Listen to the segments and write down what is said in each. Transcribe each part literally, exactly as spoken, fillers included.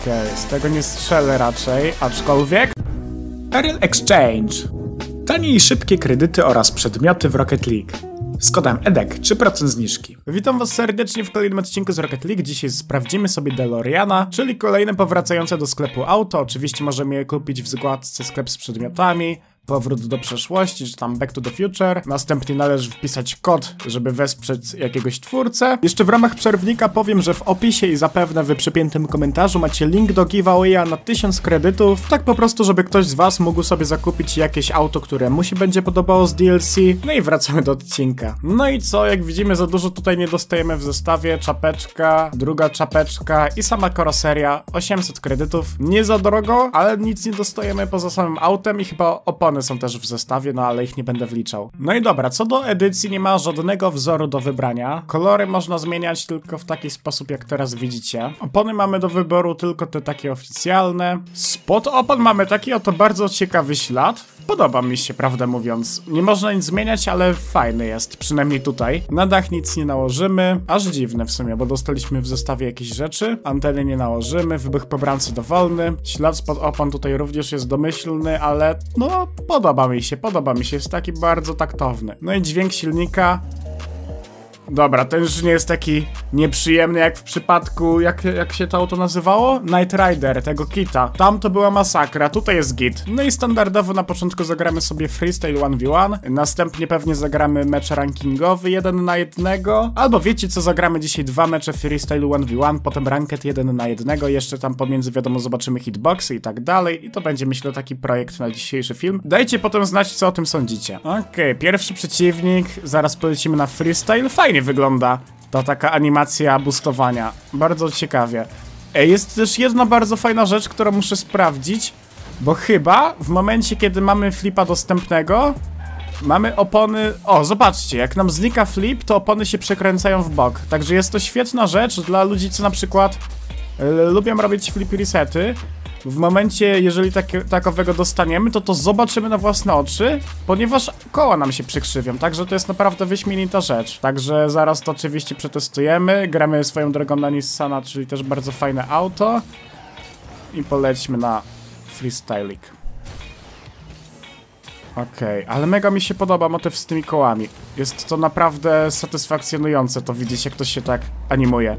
Okej, okay, z tego nie strzelę raczej, aczkolwiek... Ariel Exchange. Tanie i szybkie kredyty oraz przedmioty w Rocket League. Z kodem E D E C trzy procent zniżki. Witam was serdecznie w kolejnym odcinku z Rocket League. Dzisiaj sprawdzimy sobie DeLoreana, czyli kolejne powracające do sklepu auto. Oczywiście możemy je kupić w zakładce sklep z przedmiotami. Powrót do przeszłości, czy tam Back to the Future. Następnie należy wpisać kod, żeby wesprzeć jakiegoś twórcę. Jeszcze w ramach przerwnika powiem, że w opisie i zapewne w przypiętym komentarzu macie link do giveawaya na tysiąc kredytów. Tak po prostu, żeby ktoś z was mógł sobie zakupić jakieś auto, które mu się będzie podobało z D L C. No i wracamy do odcinka. No i co, jak widzimy, za dużo tutaj nie dostajemy w zestawie. Czapeczka, druga czapeczka i sama karoseria. osiemset kredytów. Nie za drogo, ale nic nie dostajemy poza samym autem i chyba opony są też w zestawie, no ale ich nie będę wliczał. No i dobra, co do edycji, nie ma żadnego wzoru do wybrania. Kolory można zmieniać tylko w taki sposób, jak teraz widzicie. Opony mamy do wyboru tylko te takie oficjalne. Spod opon mamy taki oto bardzo ciekawy ślad. Podoba mi się, prawdę mówiąc. Nie można nic zmieniać, ale fajny jest, przynajmniej tutaj. Na dach nic nie nałożymy. Aż dziwne w sumie, bo dostaliśmy w zestawie jakieś rzeczy. Anteny nie nałożymy, wybuch po bramce dowolny. Ślad spod opon tutaj również jest domyślny, ale no podoba mi się, podoba mi się. Jest taki bardzo taktowny. No i dźwięk silnika. Dobra, ten już nie jest taki nieprzyjemny jak w przypadku, jak, jak się to auto nazywało? Night Rider, tego kita. Tam to była masakra, tutaj jest git. No i standardowo na początku zagramy sobie freestyle jeden na jeden, następnie pewnie zagramy mecz rankingowy jeden na jednego, albo wiecie co, zagramy dzisiaj dwa mecze freestyle jeden na jeden, potem ranked jeden na jednego, jeszcze tam pomiędzy wiadomo zobaczymy hitboxy i tak dalej i to będzie myślę taki projekt na dzisiejszy film. Dajcie potem znać co o tym sądzicie. Okej, okay, pierwszy przeciwnik, zaraz polecimy na freestyle, fajnie wygląda ta taka animacja boostowania. Bardzo ciekawie. Jest też jedna bardzo fajna rzecz, którą muszę sprawdzić, bo chyba w momencie, kiedy mamy flipa dostępnego, mamy opony... O, zobaczcie, jak nam znika flip, to opony się przekręcają w bok. Także jest to świetna rzecz dla ludzi, co na przykład y, lubią robić flip resety. W momencie, jeżeli takie, takowego dostaniemy, to to zobaczymy na własne oczy, ponieważ koła nam się przykrzywią, także to jest naprawdę wyśmienita rzecz. Także zaraz to oczywiście przetestujemy, gramy swoją drogą na Nissana, czyli też bardzo fajne auto i polećmy na freestyling. Okej, okay, ale mega mi się podoba motyw z tymi kołami. Jest to naprawdę satysfakcjonujące, to widzieć jak to się tak animuje.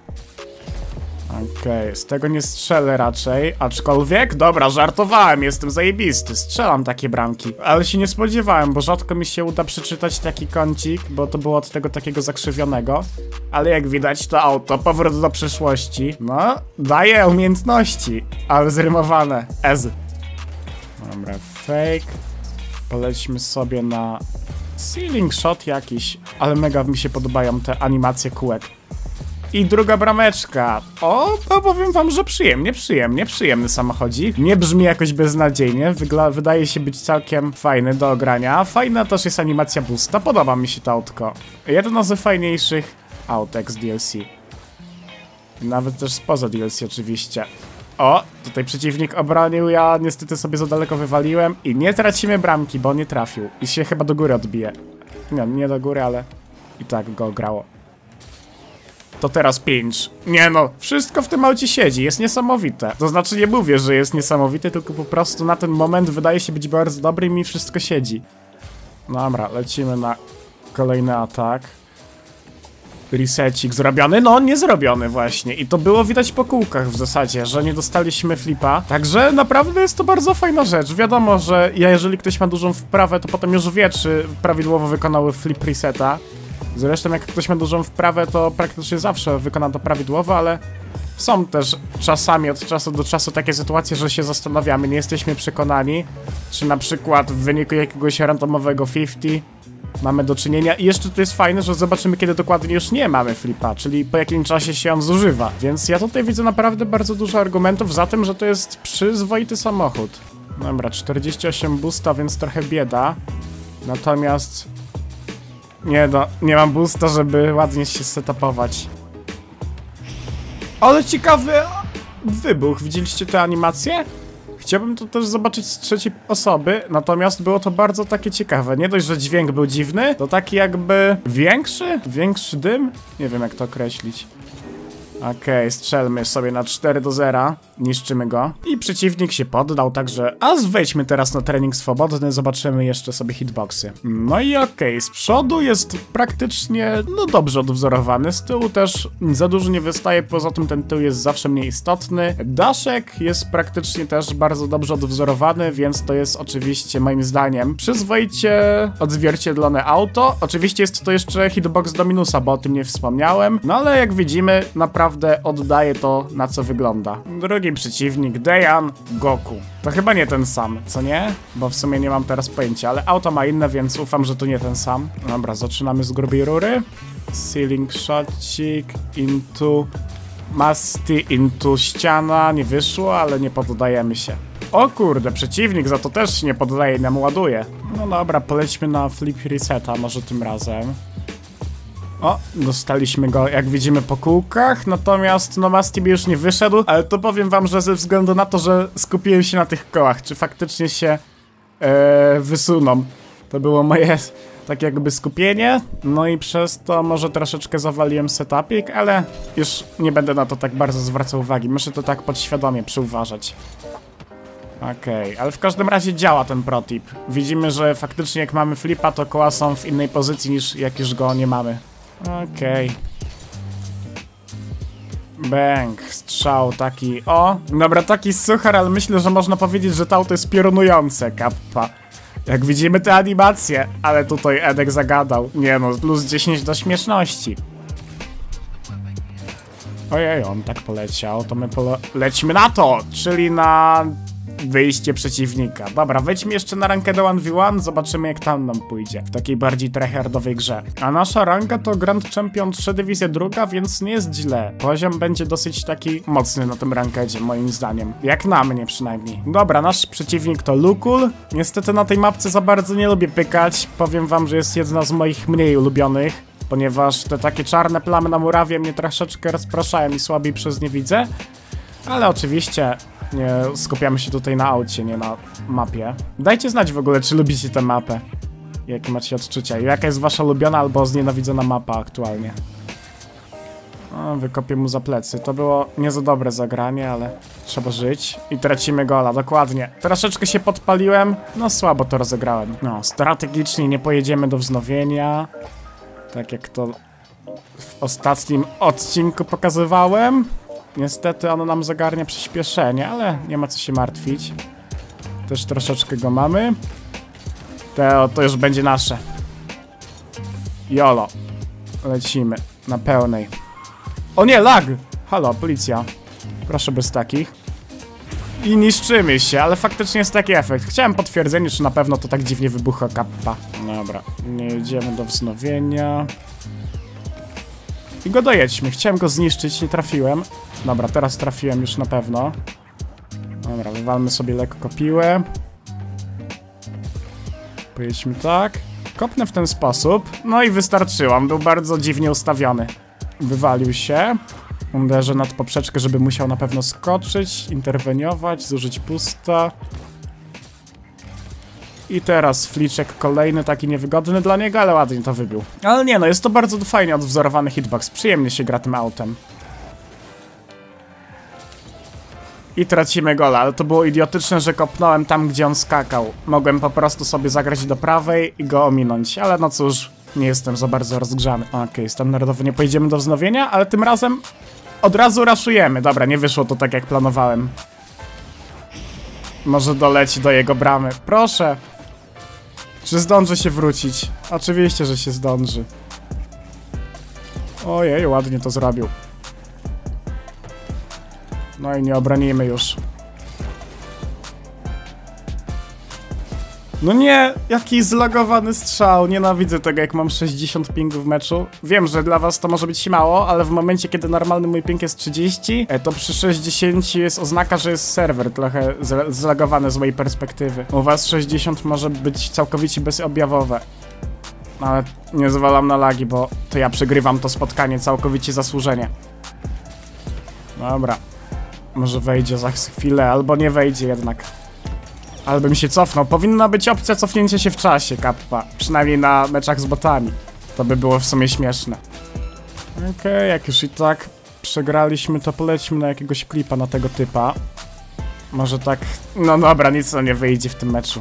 Okej, okay, z tego nie strzelę raczej, aczkolwiek, dobra, żartowałem, jestem zajebisty, strzelam takie bramki. Ale się nie spodziewałem, bo rzadko mi się uda przeczytać taki kącik, bo to było od tego takiego zakrzywionego. Ale jak widać to auto, powrót do przyszłości, no, daje umiejętności, ale zrymowane, ez. Dobra, fake, polećmy sobie na ceiling shot jakiś, ale mega mi się podobają te animacje kółek. I druga brameczka. O, to powiem wam, że przyjemnie, przyjemnie, przyjemny samochodzik. Nie brzmi jakoś beznadziejnie, Wygla wydaje się być całkiem fajny do ogrania. Fajna też jest animacja boosta, podoba mi się to autko. Jedno z fajniejszych autek z D L C. Nawet też spoza D L C oczywiście. O, tutaj przeciwnik obronił, ja niestety sobie za daleko wywaliłem. I nie tracimy bramki, bo nie trafił. I się chyba do góry odbije. Nie, nie do góry, ale i tak go grało. To teraz pinch. Nie no, wszystko w tym aucie siedzi, jest niesamowite. To znaczy nie mówię, że jest niesamowite, tylko po prostu na ten moment wydaje się być bardzo dobry i mi wszystko siedzi. Dobra, lecimy na kolejny atak. Resecik zrobiony? No, nie zrobiony właśnie. I to było widać po kółkach w zasadzie, że nie dostaliśmy flipa. Także naprawdę jest to bardzo fajna rzecz. Wiadomo, że ja, jeżeli ktoś ma dużą wprawę, to potem już wie, czy prawidłowo wykonał flip reseta. Zresztą jak ktoś ma dużą wprawę, to praktycznie zawsze wykona to prawidłowo, ale są też czasami od czasu do czasu takie sytuacje, że się zastanawiamy, nie jesteśmy przekonani, czy na przykład w wyniku jakiegoś randomowego pięćdziesiąt mamy do czynienia. I jeszcze to jest fajne, że zobaczymy, kiedy dokładnie już nie mamy flipa, czyli po jakim czasie się on zużywa. Więc ja tutaj widzę naprawdę bardzo dużo argumentów za tym, że to jest przyzwoity samochód. Dobra, czterdzieści osiem boosta, więc trochę bieda. Natomiast... Nie no, nie mam boosta, żeby ładnie się setupować. Ale ciekawy wybuch, widzieliście tę animację? Chciałbym to też zobaczyć z trzeciej osoby, natomiast było to bardzo takie ciekawe. Nie dość, że dźwięk był dziwny, to taki jakby większy, większy dym? Nie wiem jak to określić. Okej, okay, strzelmy sobie na cztery do zera, niszczymy go. I przeciwnik się poddał, także... A wejdźmy teraz na trening swobodny, zobaczymy jeszcze sobie hitboxy. No i okej, okay, z przodu jest praktycznie, no dobrze odwzorowany, z tyłu też za dużo nie wystaje, poza tym ten tył jest zawsze mniej istotny. Daszek jest praktycznie też bardzo dobrze odwzorowany, więc to jest oczywiście moim zdaniem przyzwoicie odzwierciedlone auto. Oczywiście jest to jeszcze hitbox do minusa, bo o tym nie wspomniałem, no ale jak widzimy, naprawdę oddaje to, na co wygląda. Drugi przeciwnik, Dayan Goku. To chyba nie ten sam, co nie? Bo w sumie nie mam teraz pojęcia, ale auto ma inne, więc ufam, że to nie ten sam. Dobra, zaczynamy z grubej rury. Ceiling shotcik, into... Masty, into ściana. Nie wyszło, ale nie poddajemy się. O kurde, przeciwnik za to też nie poddaje i nam ładuje. No dobra, polećmy na flip reseta może tym razem. O, dostaliśmy go, jak widzimy, po kółkach, natomiast no Masty by już nie wyszedł, ale to powiem wam, że ze względu na to, że skupiłem się na tych kołach, czy faktycznie się e, wysuną. To było moje tak jakby skupienie, no i przez to może troszeczkę zawaliłem setupik, ale już nie będę na to tak bardzo zwracał uwagi, muszę to tak podświadomie przyuważać. Okej, okay, ale w każdym razie działa ten protip. Widzimy, że faktycznie jak mamy flipa, to koła są w innej pozycji niż jak już go nie mamy. Okej. Okay. Bang, strzał taki, o. Dobra, taki suchar, ale myślę, że można powiedzieć, że to auto jest piorunujące, kappa. Jak widzimy te animacje, ale tutaj Edek zagadał. Nie no, plus dziesięć do śmieszności. Ojej, on tak poleciał, to my pole... lecimy na to, czyli na wyjście przeciwnika. Dobra, wejdźmy jeszcze na rankę jeden w jeden, zobaczymy jak tam nam pójdzie, w takiej bardziej tryhardowej grze. A nasza ranka to Grand Champion trzy, dywizja druga, więc nie jest źle. Poziom będzie dosyć taki mocny na tym rankedzie, moim zdaniem. Jak na mnie przynajmniej. Dobra, nasz przeciwnik to Lukul. Niestety na tej mapce za bardzo nie lubię pykać. Powiem wam, że jest jedna z moich mniej ulubionych, ponieważ te takie czarne plamy na murawie mnie troszeczkę rozpraszają i słabiej przez nie widzę. Ale oczywiście nie skupiamy się tutaj na aucie, nie na mapie. Dajcie znać w ogóle, czy lubicie tę mapę. Jakie macie odczucia i jaka jest wasza ulubiona albo znienawidzona mapa aktualnie. O, wykopię mu za plecy. To było nie za dobre zagranie, ale trzeba żyć. I tracimy gola, dokładnie. Troszeczkę się podpaliłem, no słabo to rozegrałem. No, strategicznie nie pojedziemy do wznowienia. Tak jak to w ostatnim odcinku pokazywałem. Niestety ono nam zagarnia przyspieszenie, ale nie ma co się martwić. Też troszeczkę go mamy. To, to już będzie nasze. Jolo. Lecimy. Na pełnej. O nie, lag! Halo, policja. Proszę bez takich. I niszczymy się, ale faktycznie jest taki efekt. Chciałem potwierdzenie, czy na pewno to tak dziwnie wybucha kappa. Dobra, nie jedziemy do wznowienia. I go dojedźmy. Chciałem go zniszczyć, nie trafiłem. Dobra, teraz trafiłem już na pewno. Dobra, wywalmy sobie lekko piłę. Pojedźmy tak. Kopnę w ten sposób. No i wystarczyło. On był bardzo dziwnie ustawiony. Wywalił się. Uderzę nad poprzeczkę, żeby musiał na pewno skoczyć, interweniować, zużyć pusta. I teraz fliczek kolejny, taki niewygodny dla niego, ale ładnie to wybił. Ale nie no, jest to bardzo fajnie odwzorowany hitbox. Przyjemnie się gra tym autem. I tracimy gola, ale to było idiotyczne, że kopnąłem tam, gdzie on skakał. Mogłem po prostu sobie zagrać do prawej i go ominąć, ale no cóż, nie jestem za bardzo rozgrzany. Okej, okay, standardowo nie pojedziemy do wznowienia, ale tym razem od razu raszujemy. Dobra, nie wyszło to tak jak planowałem. Może doleci do jego bramy. Proszę. Czy zdąży się wrócić? Oczywiście, że się zdąży. Ojej, ładnie to zrobił. No i nie obronimy już. No nie, jaki zlogowany strzał. Nienawidzę tego, jak mam sześćdziesiąt pingu w meczu. Wiem, że dla was to może być mało, ale w momencie, kiedy normalny mój ping jest trzydzieści, to przy sześćdziesięciu jest oznaka, że jest serwer trochę zlogowany z mojej perspektywy. U was sześćdziesiąt może być całkowicie bezobjawowe. Ale nie zwalam na lagi, bo to ja przegrywam to spotkanie całkowicie zasłużenie. Dobra. Może wejdzie za chwilę, albo nie wejdzie jednak. Albo mi się cofnął. Powinna być opcja cofnięcia się w czasie, kappa. Przynajmniej na meczach z botami. To by było w sumie śmieszne. Okej, okay, jak już i tak przegraliśmy, to polećmy na jakiegoś klipa na tego typa. Może tak... No dobra, nic to nie wyjdzie w tym meczu.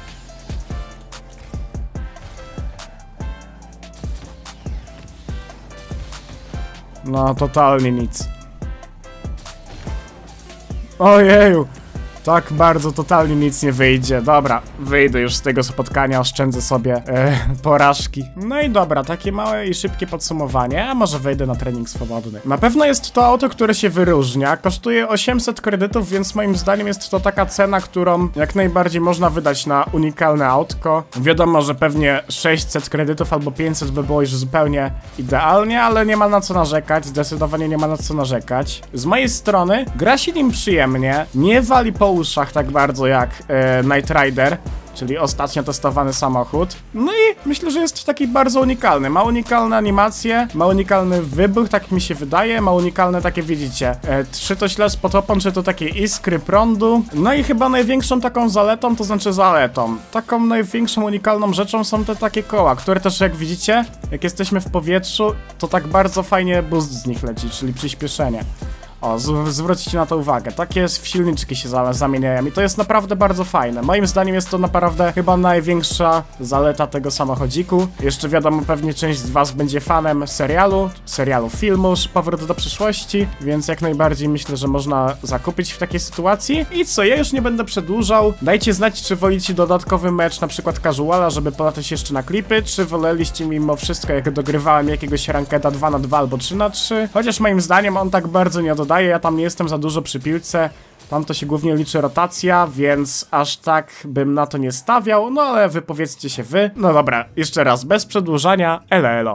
No, totalnie nic. Ojeju. Tak bardzo, totalnie nic nie wyjdzie. Dobra, wyjdę już z tego spotkania, oszczędzę sobie e, porażki. No i dobra, takie małe i szybkie podsumowanie, a może wejdę na trening swobodny. Na pewno jest to auto, które się wyróżnia. Kosztuje osiemset kredytów, więc moim zdaniem jest to taka cena, którą jak najbardziej można wydać na unikalne autko. Wiadomo, że pewnie sześćset kredytów albo pięćset by było już zupełnie idealnie, ale nie ma na co narzekać, zdecydowanie nie ma na co narzekać. Z mojej strony gra się nim przyjemnie, nie wali po uszach tak bardzo jak e, Knight Rider, czyli ostatnio testowany samochód. No i myślę, że jest taki bardzo unikalny. Ma unikalne animacje, ma unikalny wybuch, tak mi się wydaje, ma unikalne takie, widzicie, e, czy to ślad pod opon, czy to takie iskry prądu. No i chyba największą taką zaletą, to znaczy zaletą, taką największą unikalną rzeczą są te takie koła, które też jak widzicie, jak jesteśmy w powietrzu, to tak bardzo fajnie boost z nich leci, czyli przyspieszenie. O, zwróćcie na to uwagę. Takie w silniczki się zamieniają i to jest naprawdę bardzo fajne. Moim zdaniem jest to naprawdę chyba największa zaleta tego samochodziku. Jeszcze wiadomo, pewnie część z was będzie fanem serialu, serialu filmu Powrót do przyszłości, więc jak najbardziej myślę, że można zakupić w takiej sytuacji. I co, ja już nie będę przedłużał. Dajcie znać, czy wolicie dodatkowy mecz, na przykład casuala, żeby polatać jeszcze na klipy, czy woleliście mimo wszystko, jak dogrywałem jakiegoś rankeda dwa na dwa albo trzy na trzy. Chociaż moim zdaniem on tak bardzo nie dodaje. Ja tam nie jestem za dużo przy piłce, tam to się głównie liczy rotacja, więc aż tak bym na to nie stawiał, no ale wypowiedzcie się wy. No dobra, jeszcze raz, bez przedłużania, elo elo.